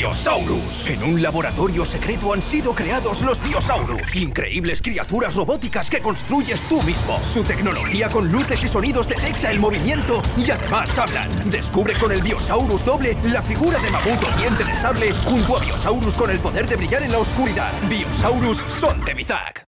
Biosaurus. En un laboratorio secreto han sido creados los Biosaurus. Increíbles criaturas robóticas que construyes tú mismo. Su tecnología con luces y sonidos detecta el movimiento y además hablan. Descubre con el Biosaurus doble la figura de mamut o diente de sable junto a Biosaurus con el poder de brillar en la oscuridad. Biosaurus son de Bizak.